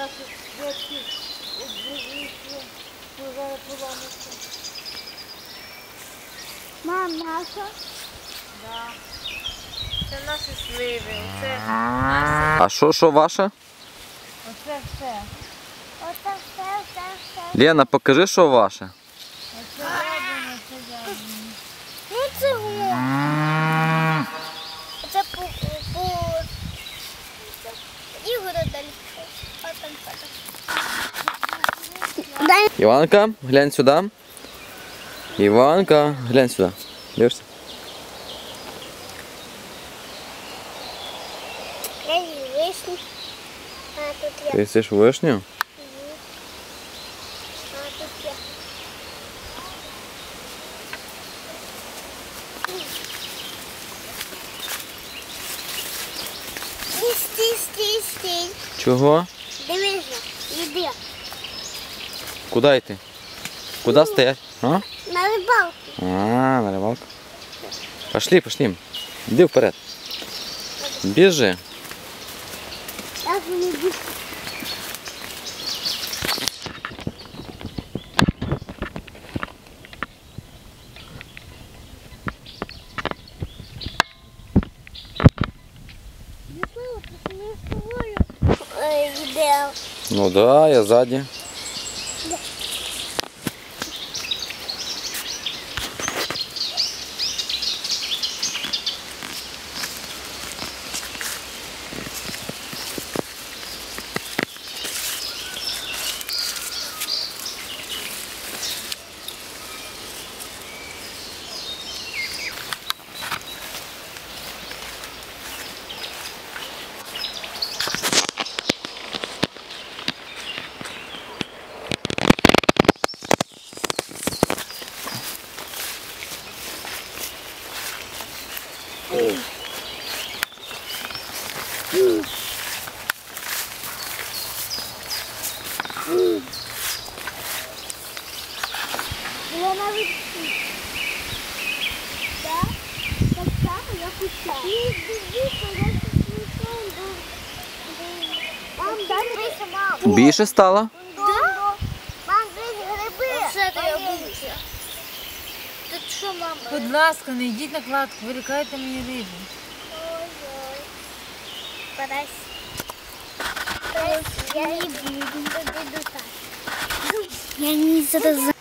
наші святки зараз поламаться. Мам, наша? Да. Це наші сливи. Це наші... А що ваше? Оце все. Оце все. Лена, покажи, що ваше. Оце рядом, оце рядом. Ну це го. Це по Ігоря далі. Дай. Іванка, глянь сюди. Іванка, глянь сюди. Дивишся? Я її вишню. А тут я. Ти їсиш вишню? А тут я. Стій. Чого? Дивися, йди. Куди йти? Куди стоять? А? На рибалку. А, на рибалку. Пошли. Іди вперед. Біжи. Як мені бігти? Йдемо. Ну да, я ззаді. Я навіть так само, як у тебе. Мам, дай дивися, мам. Більше стало? Мам, дивись, гриби. Оце то я бучу. Тут що, мама? Будь ласка, не йдіть на кладку, вилікайте мені рибу. Ой-ой. Подайся. Я не буду. Так. Я не зараз.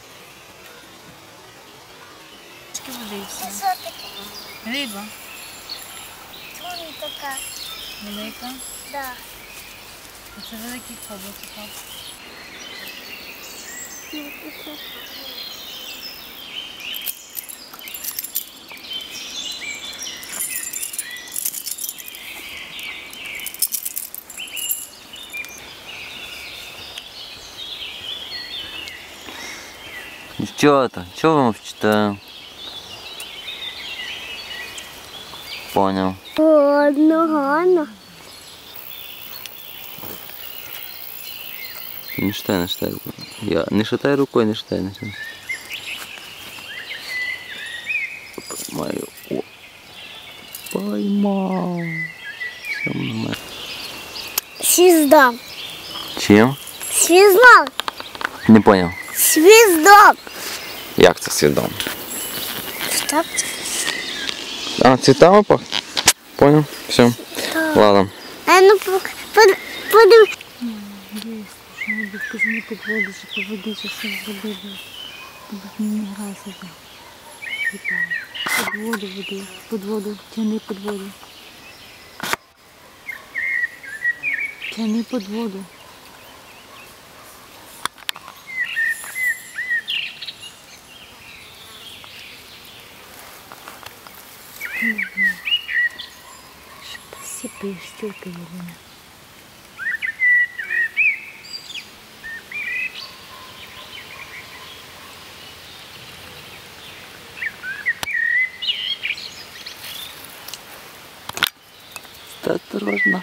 Водиться. Що таке? Риба Вон така. велика. Да. Це великий хобот. Дівчата, чого ви мовчите? Поняв. Гарно. Не штай. Я не шатай рукою, не шатай. Поймаю. О. Поймав. Все нормально. Свіздом. Чим? Свіздом. Не поняв. Свіздом. Як це свідомо? Так. А, цвітами пахне? Понял? Все. Ладно. А ну подивись. Скажи, не під воду, що по воді, чи щось зробили. Не грайся там. Під воду, тяни під воду. Тяни під воду. Посыпаешь стёлкой, Елена. Осторожно.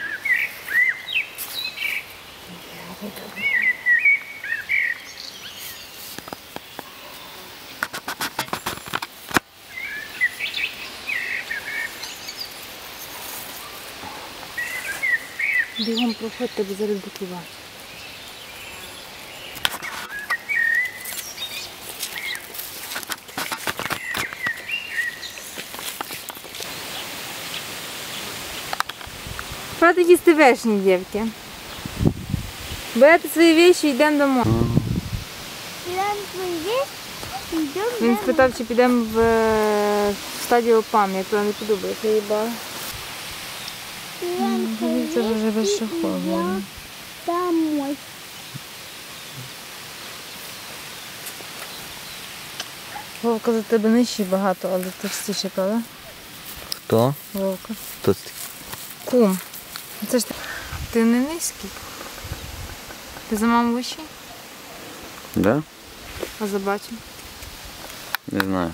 Бігом проходьте, бо зараз буде клювати. Пора їсти вишні, дівки. Берете свої віші і йдемо домой. Він спитав, чи підемо в стадію ПАМ, я туди не піду, бо я заїбала. Це вже без шахову. Домой. Вовка за тебе нижчий багато, але товстіше, правда? Хто? Вовка. Хто це? Кум. Це ж ти не низький. Ти за маму вищий? Да? А за батю? Не знаю.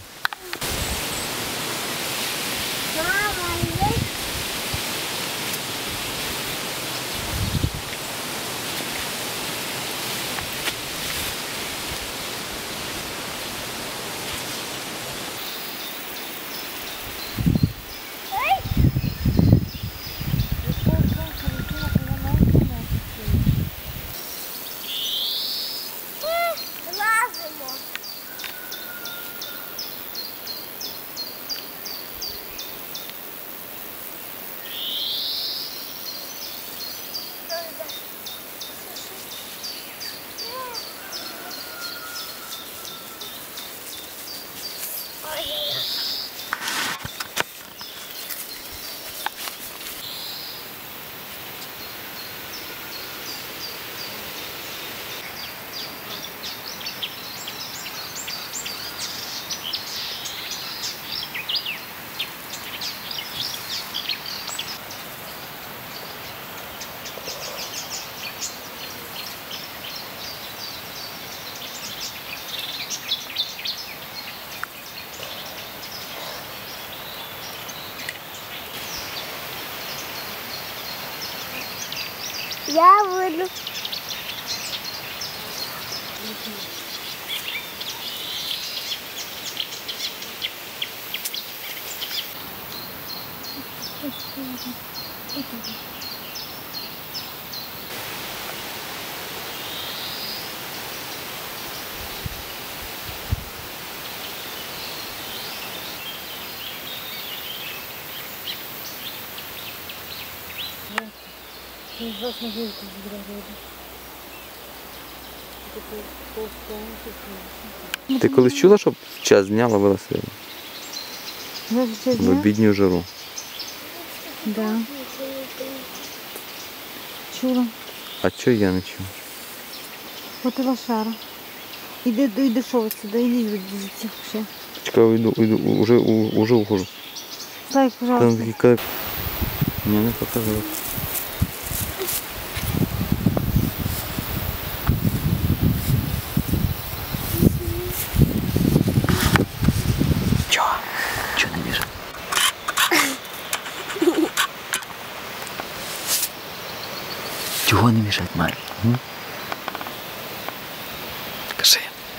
Я буду. Ти колись чула, щоб час дня ловила силу? В обідню жару. Да. Чула. А чого я не чув? От і лошара. Іди що сюди, іди звідси ще. Чекай, йду, уже ухожу. Слайк, Там пожалуйста. такий кайф. Мені не показалось. Чого? Чого не мішать? Чого не мішать, Марі? Скажи.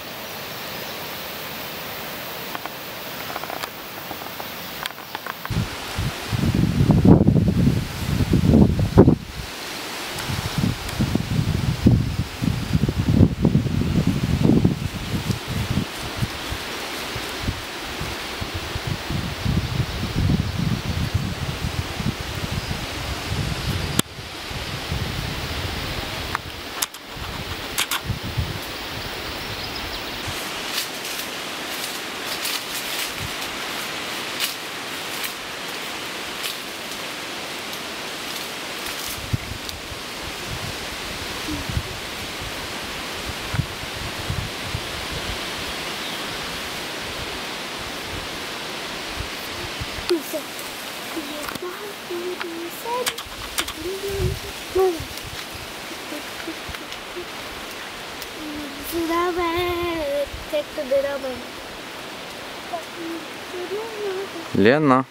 Лена.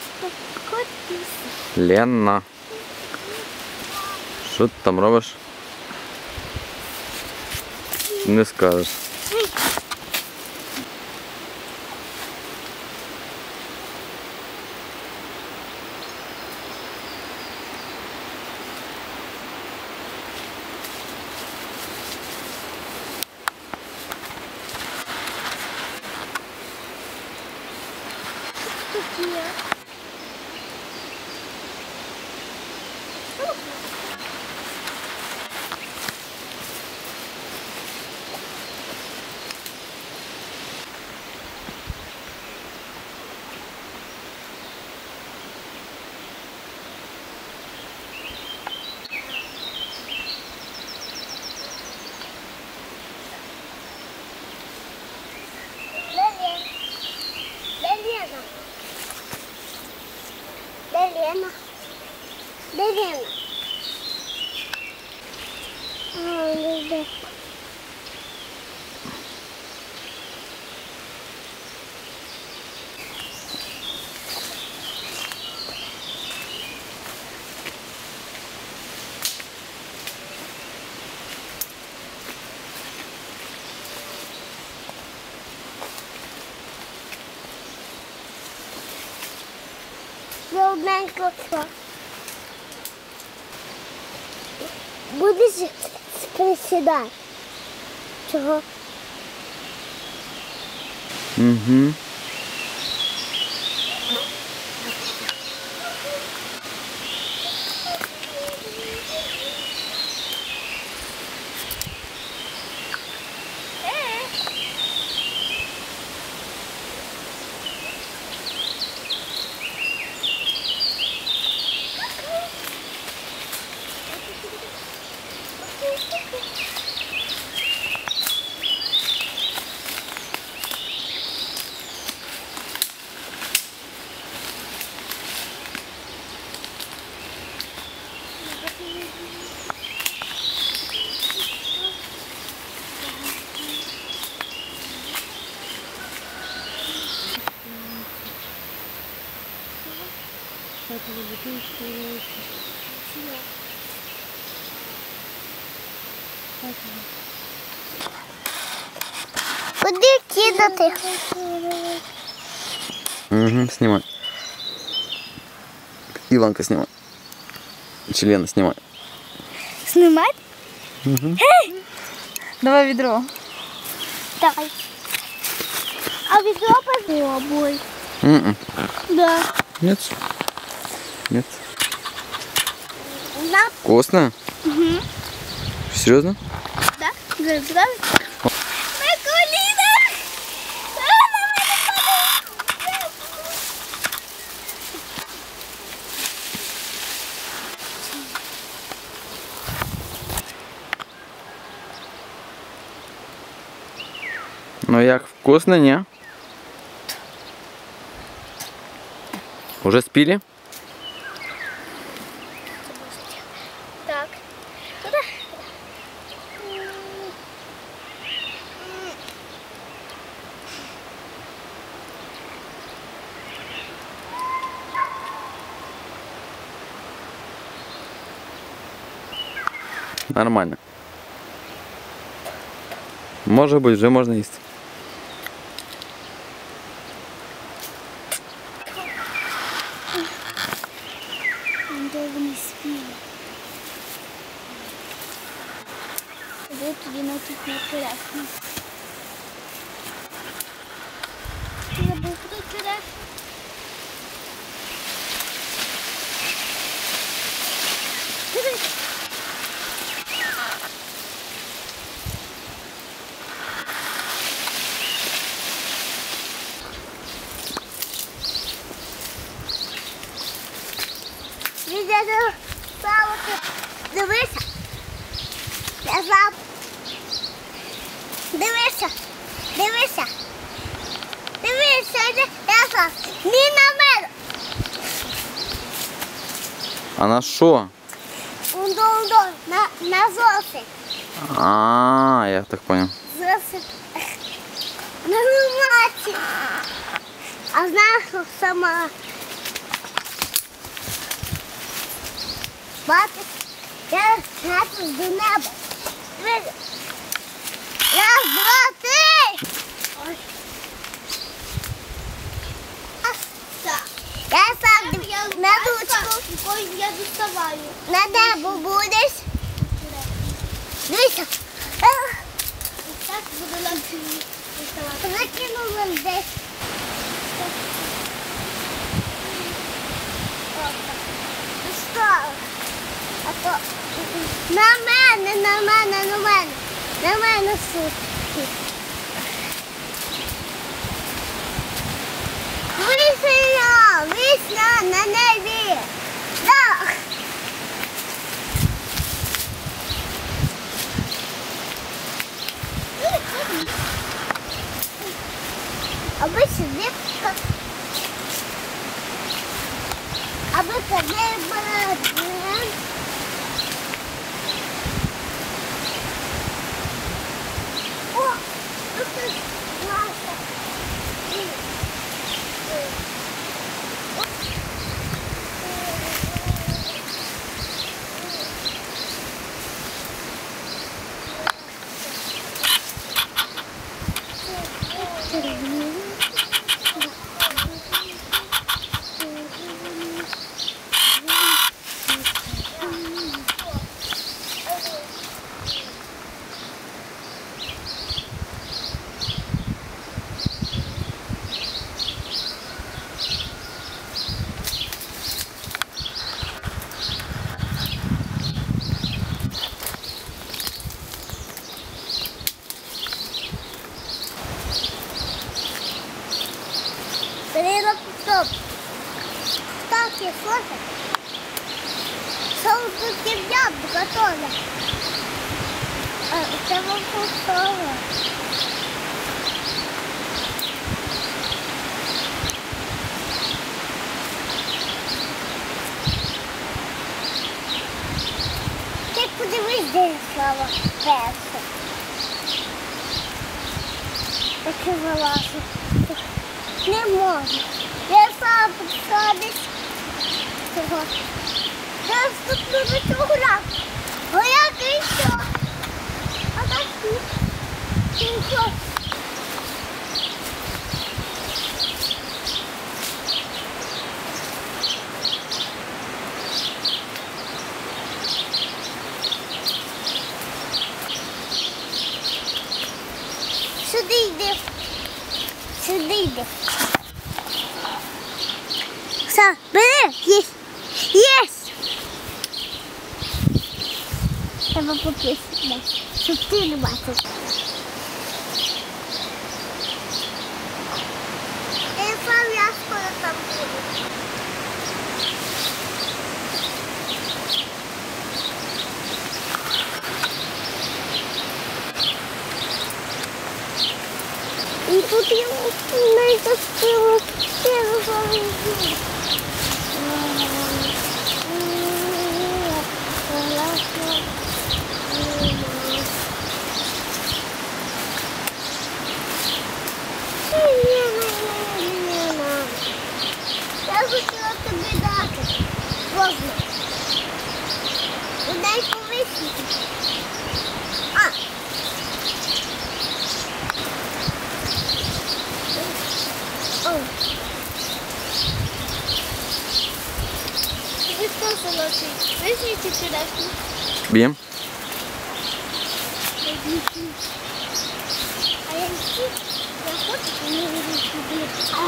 Лена. Що ти там робиш? Не скажеш. Лена. Де Лена? Де? Одненько. Будеш присідати? Чого? Угу. Куди кидати? Угу, снимай. Иванка, снимай. Лена, снимай. Снимать? Угу. Давай відро. Давай. А ведро попробуй. Да. Нет. Нет. На. Вкусно? Угу. Серьезно? Да? Да. На колінах! Ну як, вкусно, не? Уже спили? Так. Куда? Нормально. Может быть, уже можно есть. Де вони спіли? Де тоді на тут не прекрасно. Я був тут прекрасно. Відео славити. Дивися. Я слав. Дивися. Дивися. Дивися. Я слав. Ні на мене. А на що? Ундо. На зосик. А, я так понял. Зосик. На лиматі. А знаєш, що сама. Бачиш, я тут до неба. Раз, два, три. Ой. Я сам на ручку. Я доставаю. На небо будеш? Дивися. Так буду нам доставати. Закинула десь. Достала. А На мене сутки. Вишня на небі. Так. Аби сюди. Аби сюди брати. О, тут наша. Стоп. Так, я фото. Соус кипят, готово. Это вам готово. Ти подивись, де слава перша. Таке вилазить. Не можу. Я сам підсадись. Я вступлю до цього гуляти. Гуляти і що? А так тут. Тихо. Сюди йди. Сюди йди. Все, бери, єсть. Єсть. Треба пописати, щоб ти не бачив. Я скоро там буду. І тут я знайду силу. Я хотіла тобі дати. Возьми. Дай повисити. Ты что, золотый? Возьмите вчерашний. Bien. А я иду. Я хочу, не буду тебе.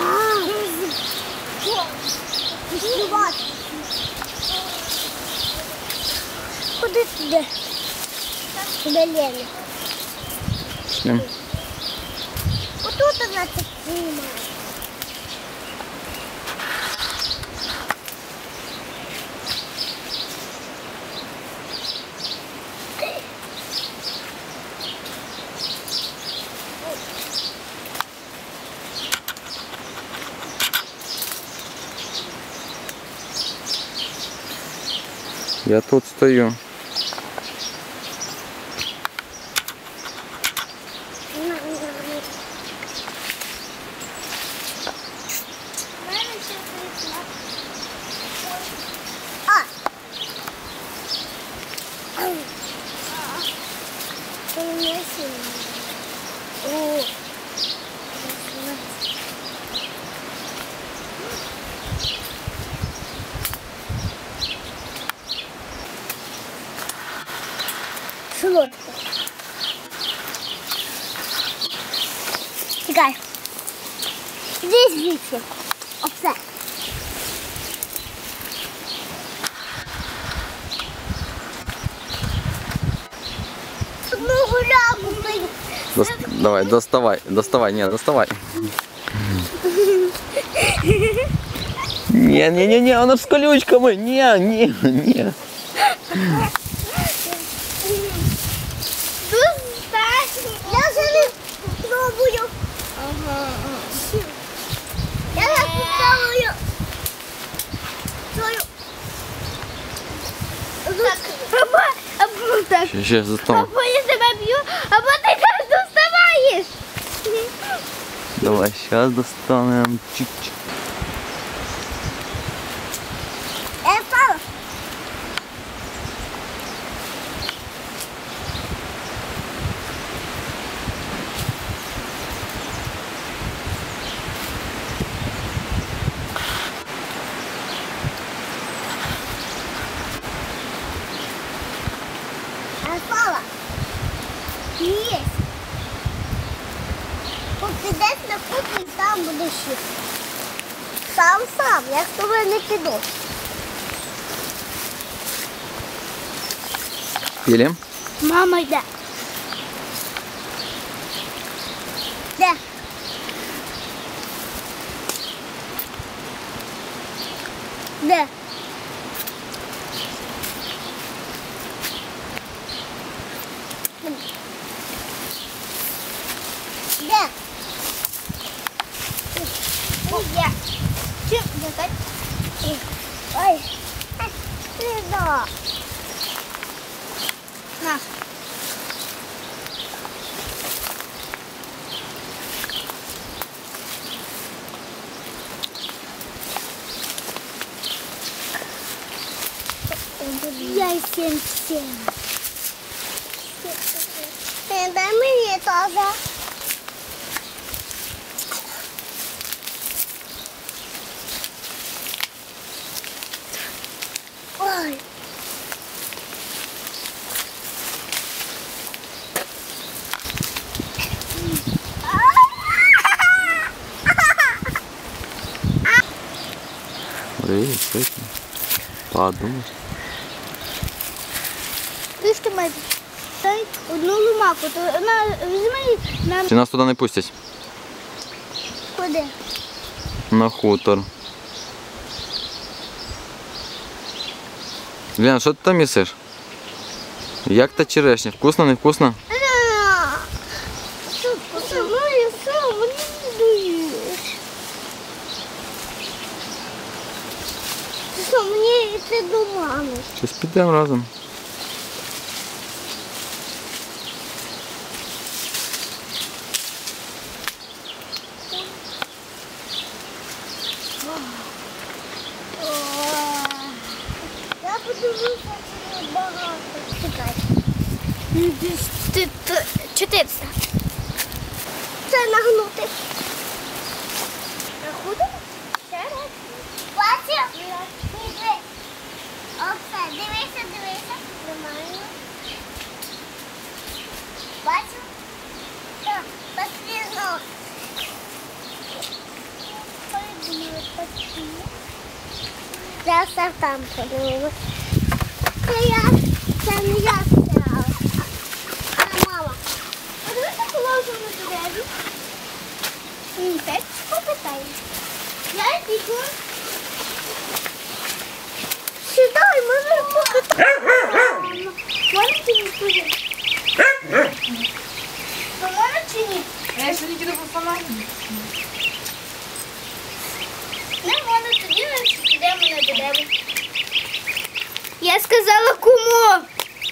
Куда туда? Куда Лена? Пішли. Вот тут она так снимает. Я тут стою. Солодко. Чекай. Іди звідси. Оце. Давай, доставай, ні, доставай. Ні, вона ж з колючками. Ні. Я вже не пробую. Я не попробую. Так. Ще заставай. Або я тебе б'ю, або ти теж доставаєш. Давай, зараз достанемо. Чик-чик. Папа. Папа. Є. Поки десь на кухні, там будеш їсти. Сам, я з тобою не піду. Підемо? Мама йде. Де? Де? Де? Я. Чим? Ой. Сюда. На. Я 7-7. Дай мені теж. Ой. Привіт, подумаєш. Трішки майже. Дай одну ломаку, то вона візьми нам. Чи нас туди не пустять? Куди? На хутор. Лян, що ти там їсиш? Як та черешня? Вкусно, не вкусно? Мені не даєш. Що, мені йти до мами? Щось підемо разом. Я подивлюся, чи не багато. Чекай. 400. Це нагнути. Нагнути? Ще раз. Бачив? Іди. Оце, дивися. Нормально. Бачив? Так, потрібно. Зараз там подивимось. Це не я стирала, а мама. Подивися, положу на дереві. Так, попитай. Я йду. Сідай, можна попитати. Можна чи не туди? Можна чи ні? Я ще не піду по фонарі. Не можна, тоді ми підемо на дерево. Я сказала кому.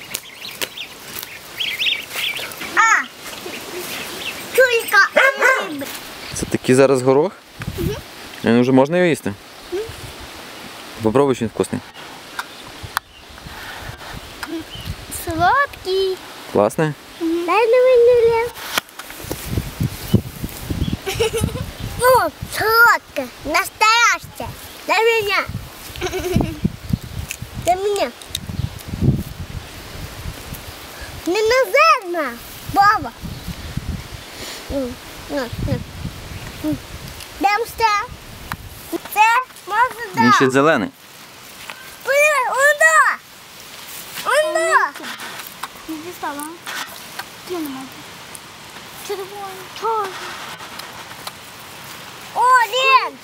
Тільки риби. Це такий зараз горох? Угу. Вже можна його їсти? Угу. Попробуй, чи він вкусний. Солодкий. Класний? Дай на мене. Ну, солодке, настояще. Дай меня. Дай меня. Не наземна, баба. Дам ще. Це можна дам. Він ще зелений. Ондо. Не дістала. червоний, чорний. О, Лен!